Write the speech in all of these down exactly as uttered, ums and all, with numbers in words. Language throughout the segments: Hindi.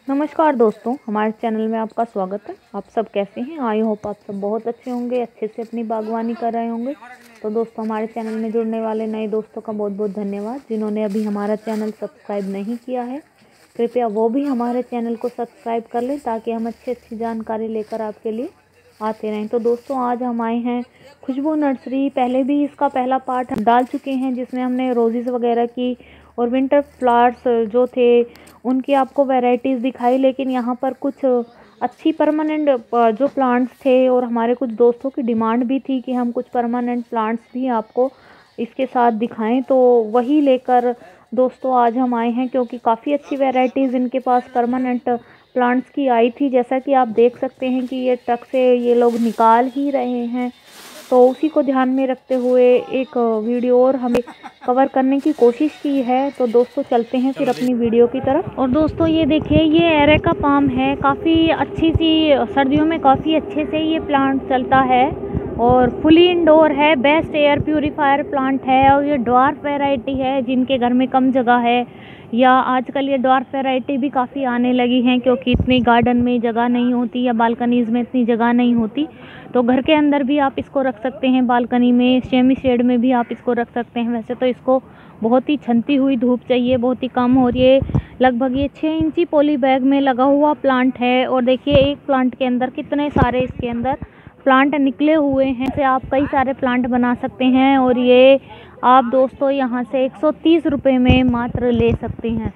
नमस्कार दोस्तों, हमारे चैनल में आपका स्वागत है। आप सब कैसे हैं? आई होप आप सब बहुत अच्छे होंगे, अच्छे से अपनी बागवानी कर रहे होंगे। तो दोस्तों, हमारे चैनल में जुड़ने वाले नए दोस्तों का बहुत बहुत धन्यवाद। जिन्होंने अभी हमारा चैनल सब्सक्राइब नहीं किया है, कृपया वो भी हमारे चैनल को सब्सक्राइब कर लें ताकि हम अच्छी अच्छी जानकारी लेकर आपके लिए आते रहें। तो दोस्तों, आज हम आए हैं खुशबू नर्सरी। पहले भी इसका पहला पार्ट हम डाल चुके हैं जिसमें हमने रोजेज़ वगैरह की और विंटर फ्लावर्स जो थे उनकी आपको वैरायटीज़ दिखाई। लेकिन यहाँ पर कुछ अच्छी परमानेंट जो प्लांट्स थे और हमारे कुछ दोस्तों की डिमांड भी थी कि हम कुछ परमानेंट प्लांट्स भी आपको इसके साथ दिखाएं, तो वही लेकर दोस्तों आज हम आए हैं, क्योंकि काफ़ी अच्छी वैरायटीज़ इनके पास परमानेंट प्लांट्स की आई थी। जैसा कि आप देख सकते हैं कि ये ट्रक से ये लोग निकाल ही रहे हैं, तो उसी को ध्यान में रखते हुए एक वीडियो और हमें कवर करने की कोशिश की है। तो दोस्तों, चलते हैं फिर अपनी वीडियो की तरफ। और दोस्तों, ये देखिए, ये एरेका पाम है। काफ़ी अच्छी सी सर्दियों में काफ़ी अच्छे से ये प्लांट चलता है और फुली इंडोर है। बेस्ट एयर प्यूरीफायर प्लांट है और ये ड्वार्फ वैरायटी है। जिनके घर में कम जगह है या आजकल ये ड्वार्फ वैरायटी भी काफ़ी आने लगी हैं, क्योंकि इतनी गार्डन में जगह नहीं होती या बालकनीज़ में इतनी जगह नहीं होती, तो घर के अंदर भी आप इसको रख सकते हैं। बालकनी में, सेमी शेड में भी आप इसको रख सकते हैं। वैसे तो इसको बहुत ही छनती हुई धूप चाहिए, बहुत ही कम, और ये लगभग ये छः इंची पॉली बैग में लगा हुआ प्लांट है। और देखिए, एक प्लांट के अंदर कितने सारे इसके अंदर प्लांट निकले हुए हैं। से आप कई सारे प्लांट बना सकते हैं और ये आप दोस्तों यहाँ से एक सौ तीस रुपये में मात्र ले सकते हैं।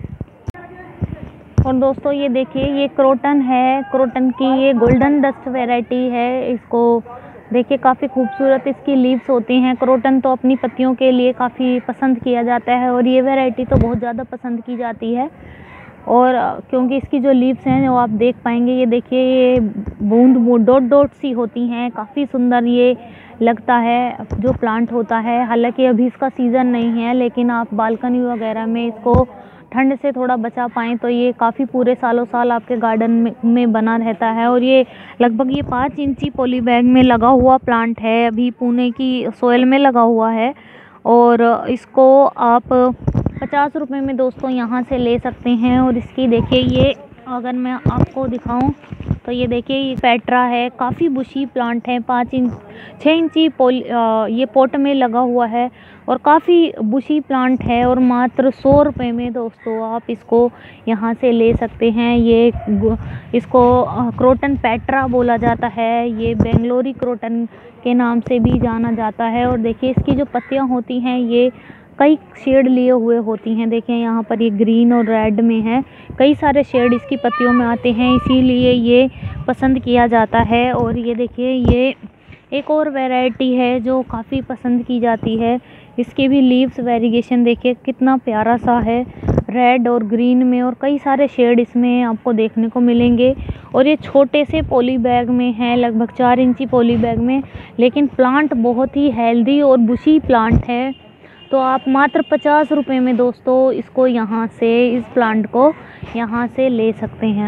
और दोस्तों, ये देखिए, ये क्रोटन है। क्रोटन की ये गोल्डन डस्ट वैरायटी है। इसको देखिए, काफ़ी खूबसूरत इसकी लीव्स होती हैं। क्रोटन तो अपनी पत्तियों के लिए काफ़ी पसंद किया जाता है और ये वैरायटी तो बहुत ज़्यादा पसंद की जाती है। और क्योंकि इसकी जो लीव्स हैं वो आप देख पाएंगे, ये देखिए, ये बूंद बूंद डॉट डॉट सी होती हैं। काफ़ी सुंदर ये लगता है जो प्लांट होता है। हालांकि अभी इसका सीज़न नहीं है, लेकिन आप बालकनी वगैरह में इसको ठंड से थोड़ा बचा पाएँ तो ये काफ़ी पूरे सालों साल आपके गार्डन में, में बना रहता है। और ये लगभग ये पाँच इंची पॉली बैग में लगा हुआ प्लांट है। अभी पुणे की सॉइल में लगा हुआ है और इसको आप पचास रुपये में दोस्तों यहाँ से ले सकते हैं। और इसकी देखिए, ये अगर मैं आपको दिखाऊं तो ये देखिए, ये पेट्रा है। काफ़ी बुशी प्लांट है। पाँच इंच छः इंची पोल ये पोट में लगा हुआ है और काफ़ी बुशी प्लांट है। और मात्र सौ रुपये में दोस्तों आप इसको यहाँ से ले सकते हैं। ये इसको क्रोटन पेट्रा बोला जाता है। ये बेंगलोरी क्रोटन के नाम से भी जाना जाता है। और देखिए, इसकी जो पत्तियाँ होती हैं ये कई शेड लिए हुए होती हैं। देखिए, यहाँ पर ये ग्रीन और रेड में है। कई सारे शेड इसकी पत्तियों में आते हैं, इसीलिए ये पसंद किया जाता है। और ये देखिए, ये एक और वैरायटी है जो काफ़ी पसंद की जाती है। इसके भी लीव्स वेरिएशन देखिए कितना प्यारा सा है, रेड और ग्रीन में, और कई सारे शेड इसमें आपको देखने को मिलेंगे। और ये छोटे से पॉली बैग में है, लगभग चार इंची पॉली बैग में, लेकिन प्लांट बहुत ही हेल्दी और बुशी प्लांट है। तो आप मात्र पचास रुपये में दोस्तों इसको यहाँ से, इस प्लांट को यहाँ से ले सकते हैं।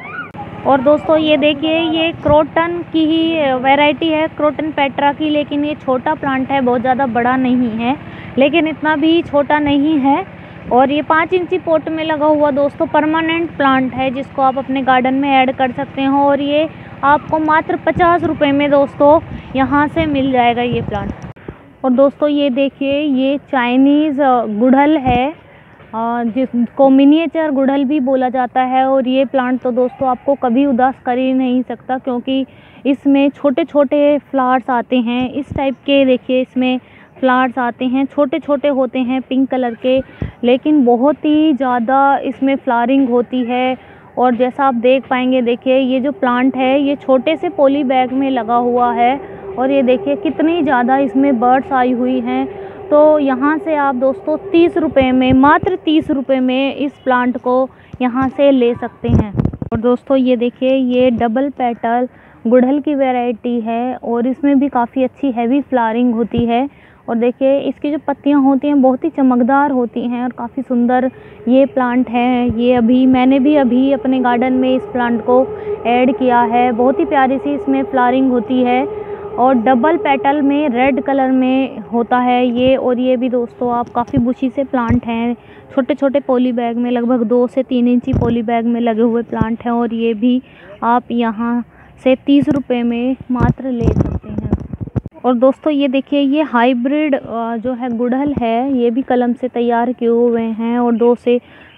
और दोस्तों, ये देखिए, ये क्रोटन की ही वैरायटी है, क्रोटन पेट्रा की, लेकिन ये छोटा प्लांट है, बहुत ज़्यादा बड़ा नहीं है, लेकिन इतना भी छोटा नहीं है। और ये पाँच इंची पोट में लगा हुआ दोस्तों परमानेंट प्लांट है, जिसको आप अपने गार्डन में ऐड कर सकते हो। और ये आपको मात्र पचास रुपये में दोस्तों यहाँ से मिल जाएगा ये प्लांट। और दोस्तों, ये देखिए, ये चाइनीज़ गुड़हल है, जिसको मिनिएचर गुड़हल भी बोला जाता है। और ये प्लांट तो दोस्तों आपको कभी उदास कर ही नहीं सकता, क्योंकि इसमें छोटे छोटे फ्लावर्स आते हैं। इस टाइप के देखिए, इसमें फ्लावर्स आते हैं, छोटे छोटे होते हैं पिंक कलर के, लेकिन बहुत ही ज़्यादा इसमें फ्लावरिंग होती है। और जैसा आप देख पाएंगे, देखिए, ये जो प्लांट है ये छोटे से पॉली बैग में लगा हुआ है। और ये देखिए कितनी ज़्यादा इसमें बर्ड्स आई हुई हैं। तो यहाँ से आप दोस्तों तीस रुपये में, मात्र तीस रुपये में इस प्लांट को यहाँ से ले सकते हैं। और दोस्तों, ये देखिए, ये डबल पेटल गुड़हल की वैरायटी है और इसमें भी काफ़ी अच्छी हैवी फ्लावरिंग होती है। और देखिए, इसकी जो पत्तियाँ होती हैं बहुत ही चमकदार होती हैं और काफ़ी सुंदर ये प्लांट है। ये अभी मैंने भी अभी अपने गार्डन में इस प्लांट को ऐड किया है। बहुत ही प्यारी सी इसमें फ्लावरिंग होती है और डबल पेटल में रेड कलर में होता है ये। और ये भी दोस्तों आप काफ़ी बुशी से प्लांट हैं, छोटे छोटे पॉली बैग में, लगभग दो से तीन इंची पॉली बैग में लगे हुए प्लांट हैं। और ये भी आप यहाँ से तीस रुपये में मात्र ले सकते हैं। और दोस्तों ये देखिए, ये हाइब्रिड जो है गुड़हल है, ये भी कलम से तैयार किए हुए हैं और दो से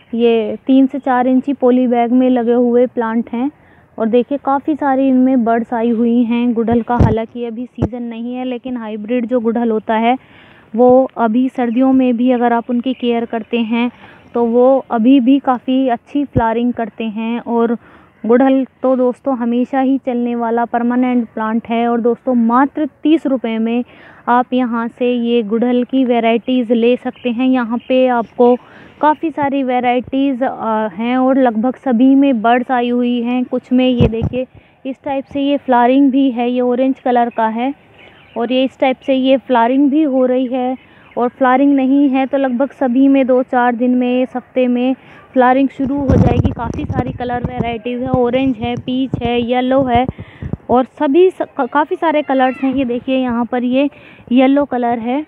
ये तीन से चार इंची पॉली बैग में लगे हुए प्लांट हैं। और देखिए काफ़ी सारी इनमें बर्ड्स आई हुई हैं गुड़हल का। हालांकि अभी सीज़न नहीं है, लेकिन हाइब्रिड जो गुड़हल होता है वो अभी सर्दियों में भी अगर आप उनकी केयर करते हैं तो वो अभी भी काफ़ी अच्छी फ्लावरिंग करते हैं। और गुड़हल तो दोस्तों हमेशा ही चलने वाला परमानेंट प्लांट है। और दोस्तों मात्र तीस रुपये में आप यहाँ से ये गुड़हल की वैरायटीज़ ले सकते हैं। यहाँ पे आपको काफ़ी सारी वैरायटीज़ हैं और लगभग सभी में बर्ड्स आई हुई हैं। कुछ में ये देखिए इस टाइप से ये फ्लावरिंग भी है, ये ऑरेंज कलर का है और ये इस टाइप से ये फ्लावरिंग भी हो रही है। और फ्लावरिंग नहीं है तो लगभग सभी में दो चार दिन में, इस हफ्ते में फ्लावरिंग शुरू हो जाएगी। काफ़ी सारी कलर वैरायटीज़ है, ऑरेंज है, पीच है, येलो है और सभी काफ़ी सारे कलर्स हैं। ये देखिए यहाँ पर ये येलो कलर है,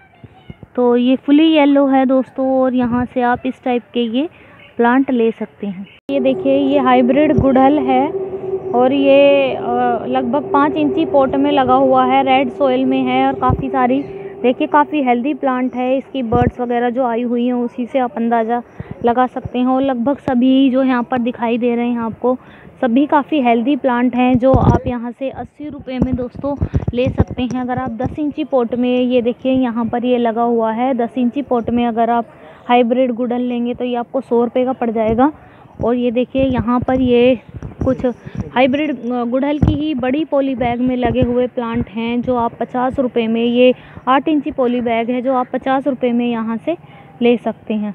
तो ये फुली येलो है दोस्तों। और यहाँ से आप इस टाइप के ये प्लांट ले सकते हैं। ये देखिए ये हाइब्रिड गुड़हल है और ये लगभग पाँच इंची पॉट में लगा हुआ है, रेड सॉइल में है और काफ़ी सारी देखिए काफ़ी हेल्दी प्लांट है। इसकी बर्ड्स वगैरह जो आई हुई हैं उसी से आप अंदाज़ा लगा सकते हैं। और लगभग सभी जो यहाँ पर दिखाई दे रहे हैं आपको, सभी काफ़ी हेल्दी प्लांट हैं जो आप यहाँ से अस्सी रुपये में दोस्तों ले सकते हैं। अगर आप दस इंची पॉट में, ये देखिए यहाँ पर ये लगा हुआ है, दस इंची पॉट में अगर आप हाइब्रिड गुड़हल लेंगे तो ये आपको सौ रुपये का पड़ जाएगा। और ये देखिए यहाँ पर ये कुछ हाइब्रिड गुड़हल की ही बड़ी पॉली बैग में लगे हुए प्लांट हैं जो आप पचास रुपये में, ये आठ इंची पॉली बैग है जो आप पचास रुपये में यहाँ से ले सकते हैं।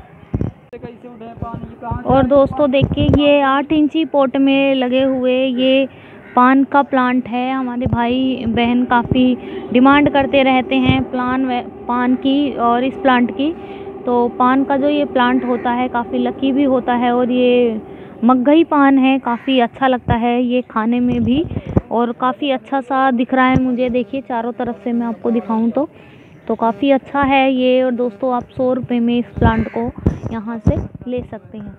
और दोस्तों देखिए ये आठ इंची पॉट में लगे हुए ये पान का प्लांट है। हमारे भाई बहन काफ़ी डिमांड करते रहते हैं प्लान पान की और इस प्लांट की। तो पान का जो ये प्लांट होता है काफ़ी लकी भी होता है और ये मगही पान है, काफ़ी अच्छा लगता है ये खाने में भी और काफ़ी अच्छा सा दिख रहा है मुझे। देखिए चारों तरफ से मैं आपको दिखाऊं तो तो काफ़ी अच्छा है ये। और दोस्तों आप सौ रुपये में इस प्लांट को यहाँ से ले सकते हैं।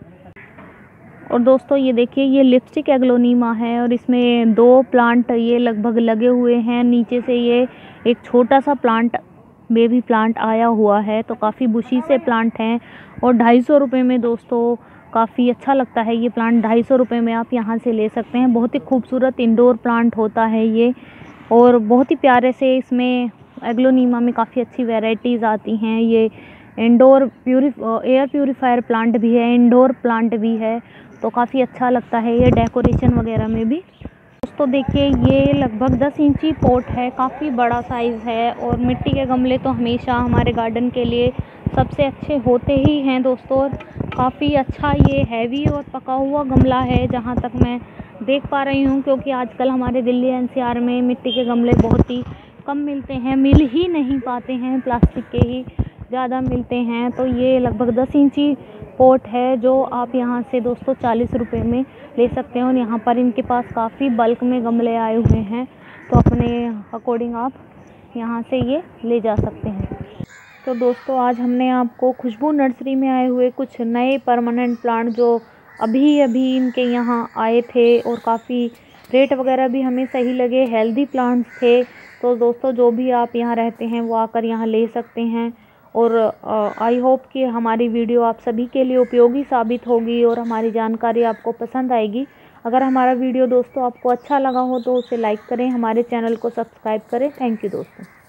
और दोस्तों ये देखिए ये लिपस्टिक एग्लोनीमा है और इसमें दो प्लांट ये लगभग लगे हुए हैं। नीचे से ये एक छोटा सा प्लांट, बेबी प्लांट आया हुआ है, तो काफ़ी बुशी से प्लांट हैं। और ढाई सौ रुपये में दोस्तों काफ़ी अच्छा लगता है ये प्लांट, ढाई सौ रुपये में आप यहाँ से ले सकते हैं। बहुत ही खूबसूरत इंडोर प्लांट होता है ये और बहुत ही प्यारे से इसमें एग्लोनीमा में काफ़ी अच्छी वैरायटीज़ आती हैं। ये indoor pure air purifier plant भी है, इंडोर प्लांट भी है, तो काफ़ी अच्छा लगता है ये डेकोरेशन वगैरह में भी। दोस्तों देखिए ये लगभग दस इंची पॉट है, काफ़ी बड़ा साइज़ है। और मिट्टी के गमले तो हमेशा हमारे गार्डन के लिए सबसे अच्छे होते ही हैं दोस्तों। काफ़ी अच्छा ये हैवी और पका हुआ गमला है जहाँ तक मैं देख पा रही हूँ, क्योंकि आजकल हमारे दिल्ली एन सी आर में मिट्टी के गमले बहुत ही कम मिलते हैं, मिल ही नहीं पाते हैं, प्लास्टिक के ही ज़्यादा मिलते हैं। तो ये लगभग दस इंची पॉट है जो आप यहाँ से दोस्तों चालीस रुपये में ले सकते हैं। और यहाँ पर इनके पास काफ़ी बल्क में गमले आए हुए हैं, तो अपने अकॉर्डिंग आप यहाँ से ये ले जा सकते हैं। तो दोस्तों आज हमने आपको खुशबू नर्सरी में आए हुए कुछ नए परमानेंट प्लांट जो अभी अभी इनके यहाँ आए थे और काफ़ी रेट वगैरह भी हमें सही लगे, हेल्दी प्लांट्स थे। तो दोस्तों जो भी आप यहाँ रहते हैं वो आकर यहाँ ले सकते हैं। और आई होप कि हमारी वीडियो आप सभी के लिए उपयोगी साबित होगी और हमारी जानकारी आपको पसंद आएगी। अगर हमारा वीडियो दोस्तों आपको अच्छा लगा हो तो उसे लाइक करें, हमारे चैनल को सब्सक्राइब करें। थैंक यू दोस्तों।